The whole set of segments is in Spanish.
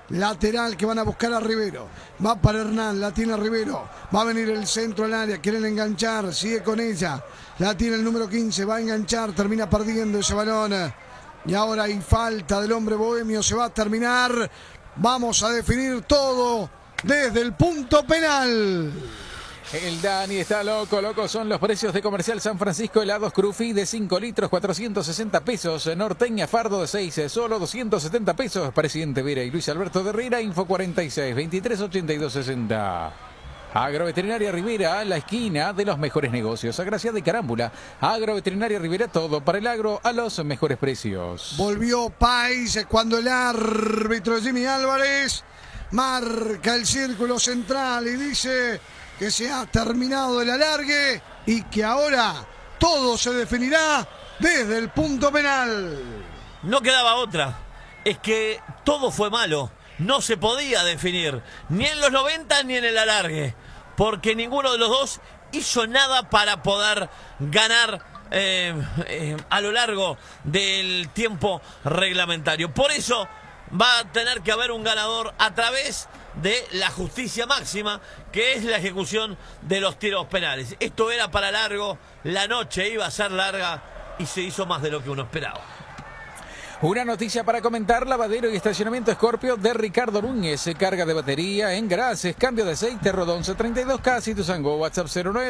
Lateral que van a buscar a Rivero. Va para Hernán, la tiene Rivero. Va a venir el centro al área, quieren enganchar, sigue con ella. La tiene el número 15, va a enganchar, termina perdiendo ese balón. Y ahora hay falta del hombre bohemio, se va a terminar. Vamos a definir todo desde el punto penal. El Dani está loco, loco son los precios de Comercial San Francisco. Helados Crufi de 5 litros, 460 pesos. Norteña Fardo de 6, solo 270 pesos. Presidente Vera y Luis Alberto de Herrera, Info 46 23 82 60. Agroveterinaria Rivera, la esquina de los mejores negocios. Agraciada y Carámbula. Agroveterinaria Rivera, todo para el agro a los mejores precios. Volvió País cuando el árbitro Jimmy Álvarez marca el círculo central y dice que se ha terminado el alargue y que ahora todo se definirá desde el punto penal. No quedaba otra. Es que todo fue malo. No se podía definir, ni en los 90 ni en el alargue, porque ninguno de los dos hizo nada para poder ganar a lo largo del tiempo reglamentario. Por eso va a tener que haber un ganador a través de la justicia máxima, que es la ejecución de los tiros penales. Esto era para largo, la noche iba a ser larga y se hizo más de lo que uno esperaba. Una noticia para comentar: lavadero y estacionamiento Scorpio de Ricardo Núñez. Carga de batería, engrases, cambio de aceite, Rodón C32K, Cituzango, WhatsApp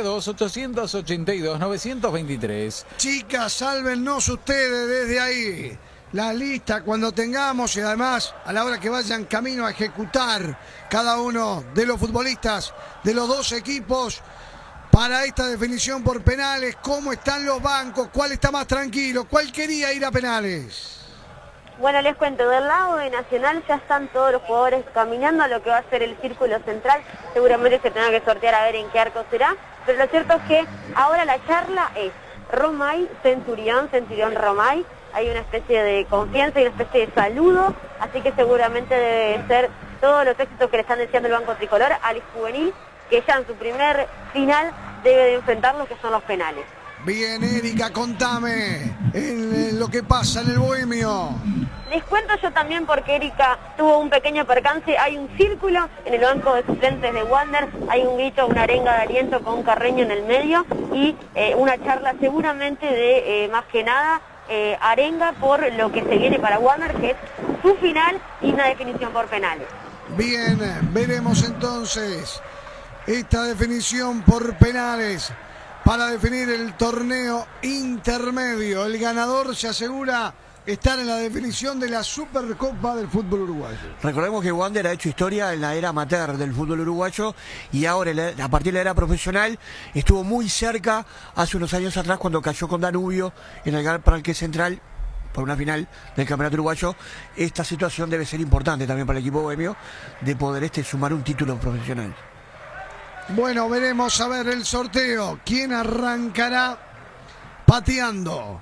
092-882-923. Chicas, sálvennos ustedes desde ahí. La lista cuando tengamos y además a la hora que vayan camino a ejecutar cada uno de los futbolistas de los dos equipos para esta definición por penales. ¿Cómo están los bancos? ¿Cuál está más tranquilo? ¿Cuál quería ir a penales? Bueno, les cuento, del lado de Nacional ya están todos los jugadores caminando a lo que va a ser el círculo central. Seguramente se tendrá que sortear a ver en qué arco será, pero lo cierto es que ahora la charla es Romay, Centurión, Romay. Hay una especie de confianza y una especie de saludo, así que seguramente debe ser todos los éxitos que le están deseando el Banco Tricolor al juvenil, que ya en su primer final debe de enfrentar lo que son los penales. Bien, Erika, contame en lo que pasa en el Bohemio. Les cuento yo también porque Erika tuvo un pequeño percance. Hay un círculo en el banco de suplentes de Wander, hay un grito, una arenga de aliento con un Carreño en el medio y una charla seguramente de más que nada arenga por lo que se viene para Wander, que es su final y una definición por penales. Bien, veremos entonces esta definición por penales para definir el torneo intermedio. El ganador se asegura estar en la definición de la Supercopa del fútbol uruguayo. Recordemos que Wander ha hecho historia en la era amateur del fútbol uruguayo y ahora a partir de la era profesional estuvo muy cerca hace unos años atrás cuando cayó con Danubio en el Gran Parque Central por una final del campeonato uruguayo. Esta situación debe ser importante también para el equipo bohemio de poder sumar un título profesional. Bueno, veremos a ver el sorteo. ¿Quién arrancará pateando?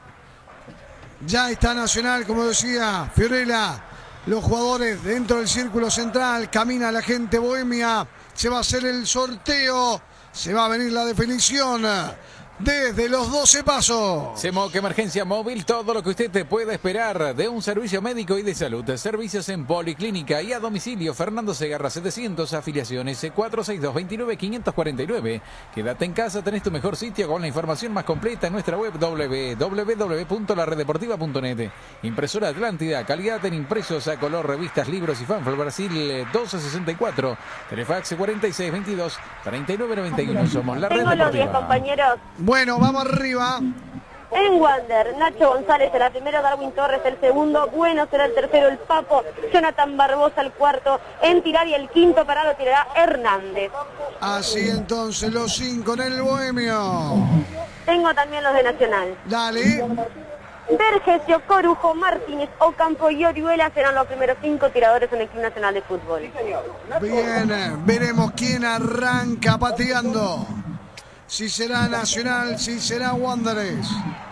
Ya está Nacional, como decía Fiorella. Los jugadores dentro del círculo central. Camina la gente bohemia. Se va a hacer el sorteo. Se va a venir la definición desde los 12 pasos. Semoc Emergencia Móvil, todo lo que usted te pueda esperar de un servicio médico y de salud. Servicios en policlínica y a domicilio. Fernando Segarra 700, afiliaciones 462-29-549. Quédate en casa, tenés tu mejor sitio con la información más completa en nuestra web www.lareddeportiva.net. Impresora Atlántida, calidad en impresos a color, revistas, libros y fanfol. Brasil 1264, Telefax 4622-3991. Somos la Red Tengo los 10 Deportiva. compañeros. Bueno, vamos arriba. En Wander, Nacho González el primero, Darwin Torres el segundo, Bueno será el tercero, el Papo, Jonathan Barbosa el cuarto, en tirar y el quinto parado tirará Hernández. Así entonces los 5 en el Bohemio. Tengo también los de Nacional. Dale. Vergesio, Corujo, Martínez, Ocampo y Orihuela serán los primeros 5 tiradores en el Club Nacional de Fútbol. Bien, veremos quién arranca pateando. Si será Nacional, si será Wanderers.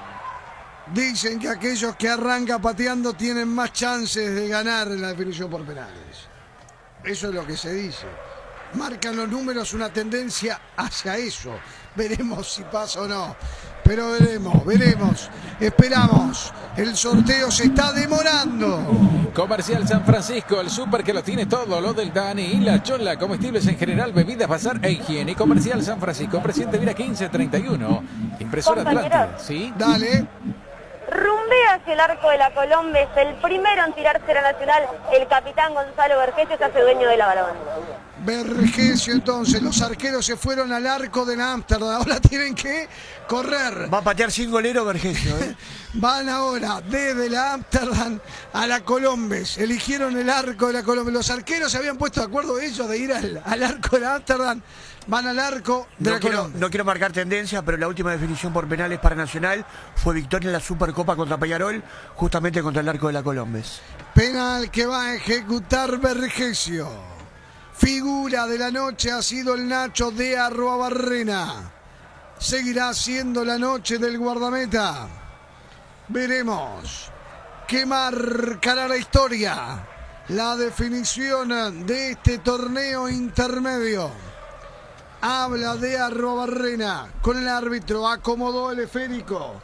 Dicen que aquellos que arrancan pateando tienen más chances de ganar en la definición por penales. Eso es lo que se dice. marcan los números una tendencia hacia eso. Veremos si pasa o no. Pero veremos. Esperamos. El sorteo se está demorando. Comercial San Francisco, el súper que lo tiene todo, lo del Dani y la Chola, comestibles en general, bebidas, bazar e higiene. Comercial San Francisco, Presidente Vira 1531, impresora Atlante. ¿Sí? Dale. Rumbea hacia el arco de la Colombes, el primero en tirarse a Nacional, el capitán Gonzalo Vergesio se hace dueño de la balón. Vergesio, entonces, los arqueros se fueron al arco de Amsterdam, ahora tienen que correr. Va a patear sin golero Vergesio, ¿eh? Van ahora desde la Amsterdam a la Colombes, eligieron el arco de la Colombes. Los arqueros se habían puesto de acuerdo ellos de ir al arco de la Amsterdam. Van al arco de la Colombes. No quiero marcar tendencia, pero la última definición por penales para Nacional fue victoria en la Supercopa contra Peñarol, justamente contra el arco de la Colombes. Penal que va a ejecutar Vergesio. Figura de la noche ha sido el Nacho de Arruabarrena. Seguirá siendo la noche del guardameta. Veremos qué marcará la historia. La definición de este torneo intermedio. Habla de Arruabarrena con el árbitro, acomodó el esférico.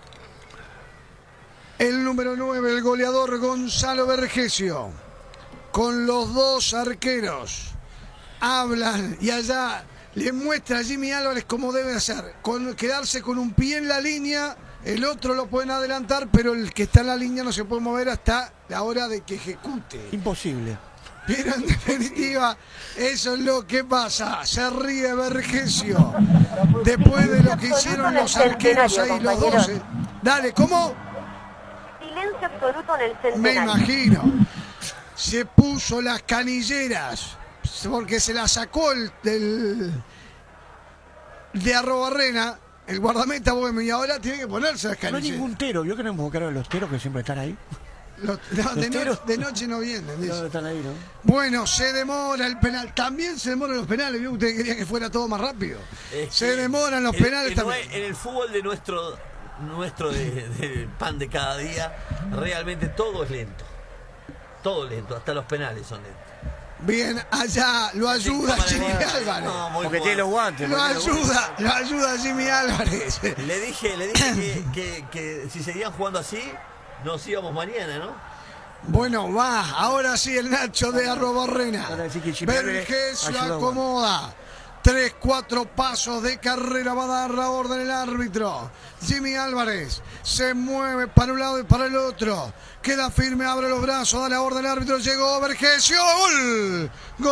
El número 9, el goleador Gonzalo Vergesio, con los dos arqueros. Hablan y allá le muestra a Jimmy Álvarez cómo debe hacer. Quedarse con un pie en la línea, el otro lo pueden adelantar, pero el que está en la línea no se puede mover hasta la hora de que ejecute. Imposible. Pero en definitiva, eso es lo que pasa. Se ríe Vergesio. Después de lo que hicieron los arqueros ahí, los 12. Dale, ¿cómo? Silencio absoluto en el centenario. Me imagino. Se puso las canilleras porque se la sacó de Arruabarrena, el guardameta Bohemio, y ahora tiene que ponerse las No hay canilleras. ningún tero. ¿Vio que no invocaron a los teros que siempre están ahí? De noche no vienen. Dice. No, están ahí, ¿no? Bueno, se demora el penal. También se demoran los penales. ¿Vio? Usted quería que fuera todo más rápido. Se demoran los penales también. En el fútbol de nuestro del pan de cada día, realmente todo es lento. Todo lento, hasta los penales son lentos. Bien, allá lo ayuda Jimmy Álvarez. No, muy Porque bueno. tiene los guantes. Lo ayuda Jimmy Álvarez. Le dije que si seguían jugando así, nos íbamos mañana, ¿no? Bueno, va, ahora sí el Nacho de Arruabarrena. Ahora sí que Jimmy Álvarez Vergesio ayuda, acomoda. 3-4 pasos de carrera va a dar la orden el árbitro. Jimmy Álvarez se mueve para un lado y para el otro. Queda firme, abre los brazos, da la orden el árbitro. Llegó Vergesio. ¡Gol!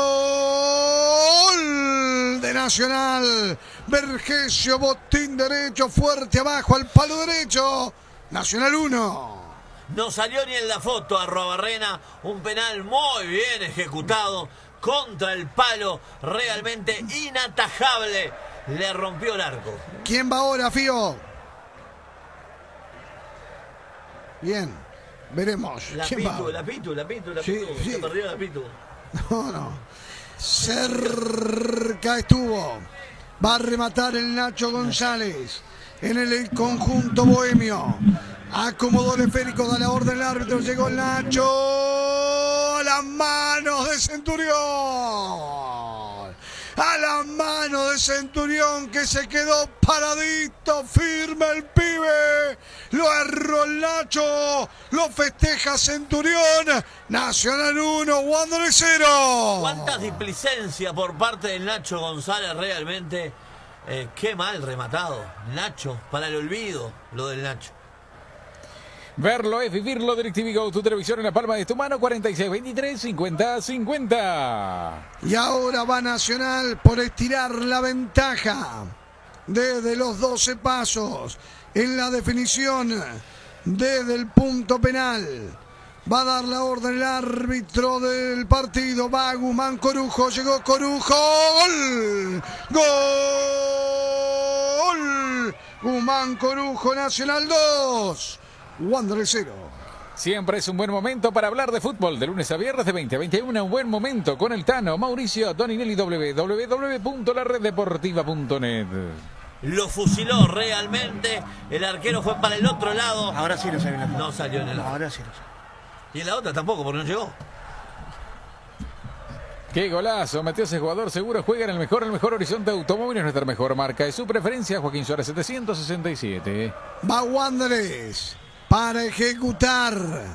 ¡Gol de Nacional! Vergesio, botín derecho, fuerte abajo al palo derecho. Nacional 1. No salió ni en la foto a Arruabarrena. Un penal muy bien ejecutado contra el palo, realmente inatajable. Le rompió el arco. ¿Quién va ahora, Fío? Bien, veremos. La ¿Quién va? Pitu. Sí. Se perdió la Pitu. No. Cerca estuvo. Va a rematar el Nacho González en el conjunto bohemio. Acomodó el esférico, da la orden el árbitro. Llegó el Nacho. A las manos de Centurión. A las manos de Centurión, que se quedó paradito, firme el pibe. Lo erró el Nacho. Lo festeja Centurión. Nacional 1, Wanderers 0. Cuántas displicencias por parte del Nacho González, realmente. Qué mal rematado. Nacho, para el olvido, lo del Nacho. Verlo es vivirlo. DirecTV Go, tu televisión en la palma de tu mano. 46-23-50-50. Y ahora va Nacional por estirar la ventaja desde los 12 pasos en la definición desde el punto penal. Va a dar la orden el árbitro del partido. Va Guzmán Corujo. Llegó Corujo. ¡Gol! ¡Gol! Guzmán Corujo, Nacional 2. Wanderers 0. Siempre es un buen momento para hablar de fútbol. De lunes a viernes de 20 a 21. Un buen momento con el Tano, Mauricio Doninelli, www.lareddeportiva.net. Lo fusiló realmente. El arquero fue para el otro lado. Ahora sí no salió en la foto. No salió en el lado. Ahora sí no salió. Y en la otra tampoco, porque no llegó. Qué golazo, metió ese jugador, seguro juega en el mejor Horizonte Automóviles, nuestra mejor marca de su preferencia, Joaquín Suárez 767. Va Wanderers para ejecutar,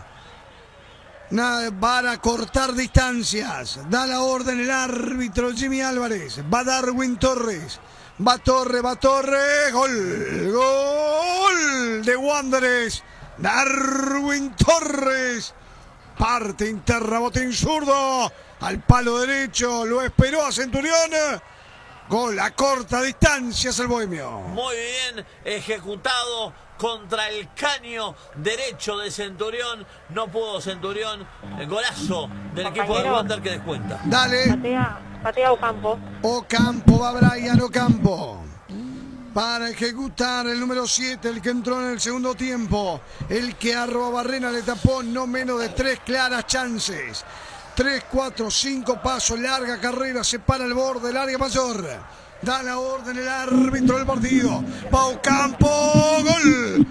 para cortar distancias. Da la orden el árbitro Jimmy Álvarez. Va Darwin Torres. Va Torres. Gol de Wanderers. Darwin Torres. Parte interna, botín zurdo. Al palo derecho, lo esperó a Centurión. Gol a corta distancia es el bohemio. Muy bien ejecutado contra el caño derecho de Centurión. No pudo Centurión. El golazo del equipo de Wander que descuenta. Dale. Patea Ocampo. Ocampo, va Brian Ocampo. Para ejecutar el número 7, el que entró en el segundo tiempo. El que a Arruabarrena le tapó no menos de 3 claras chances. 3, 4, 5 pasos, larga carrera, se para el borde del área mayor. Da la orden el árbitro del partido. Va Ocampo, gol.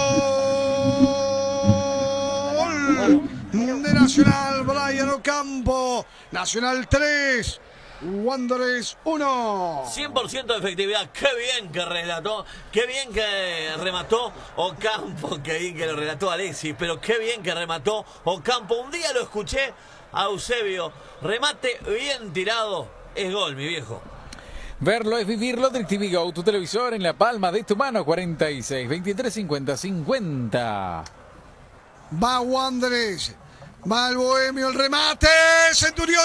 Gol de Nacional, Brian Ocampo. Nacional 3. Wanderers 1. 100% de efectividad. Qué bien que relató, qué bien que remató Ocampo, qué bien que lo relató Alexis, pero qué bien que remató Ocampo. Un día lo escuché a Eusebio, remate bien tirado, es gol, mi viejo. Verlo es vivirlo. DirecTV Go, tu televisor en la palma de tu mano. 46 23 50 50. Va Wanderers. Va el bohemio, el remate. Centurión.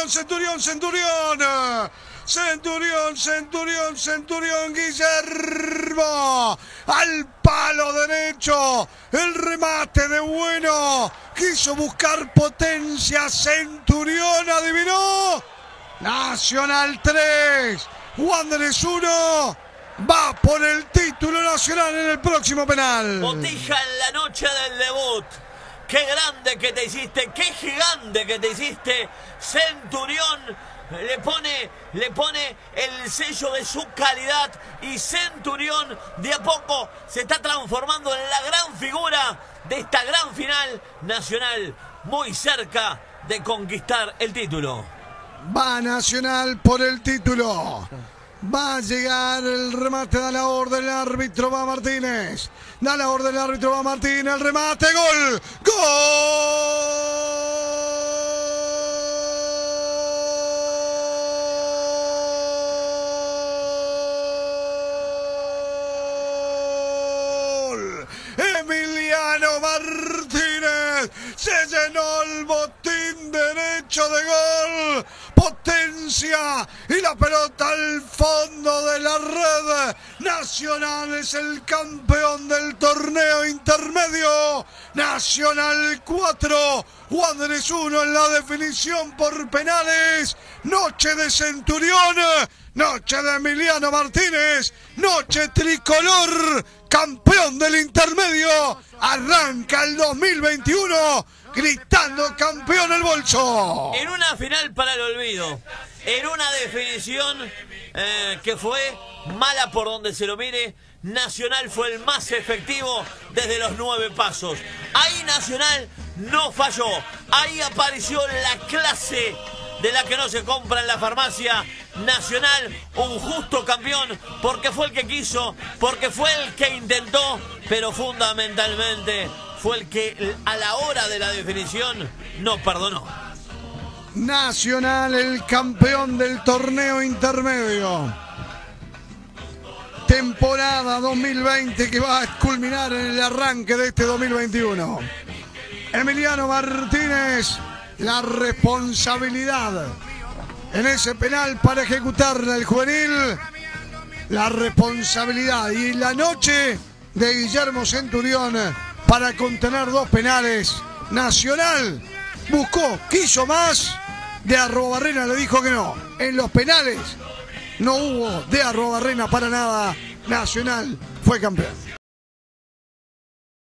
Guillermo. Al palo derecho. El remate de Bueno. Quiso buscar potencia. Centurión adivinó. Nacional 3. Wanderers 1. Va por el título nacional en el próximo penal. Botija en la noche del debut. Qué grande que te hiciste, qué gigante que te hiciste. Centurión le pone el sello de su calidad y Centurión de a poco se está transformando en la gran figura de esta gran final nacional, muy cerca de conquistar el título. Va Nacional por el título. Va a llegar el remate, da la orden el árbitro, va Martínez. Da la orden el árbitro, va Martínez. El remate, gol. ¡Gol! Emiliano Martínez se llenó el botín derecho de gol. Potencia y la pelota al fondo de la red. Nacional es el campeón del torneo intermedio. Nacional 4, Wanderers 1 en la definición por penales. Noche de Centurión, noche de Emiliano Martínez, noche tricolor, campeón del intermedio. Arranca el 2021 gritando campeón el bolso. En una final para el olvido, en una definición que fue mala por donde se lo mire, Nacional fue el más efectivo desde los 9 pasos. Ahí Nacional no falló, ahí apareció la clase de la que no se compra en la farmacia. Nacional, un justo campeón, porque fue el que quiso, porque fue el que intentó, pero fundamentalmente fue el que a la hora de la definición no perdonó. Nacional, el campeón del torneo intermedio. Temporada 2020 que va a culminar en el arranque de este 2021. Emiliano Martínez, la responsabilidad en ese penal para ejecutarla el juvenil. La responsabilidad y la noche de Guillermo Centurión para contener 2 penales. Nacional buscó, quiso más. De Arruabarrena le dijo que no. En los penales no hubo de Arruabarrena para nada. Nacional fue campeón.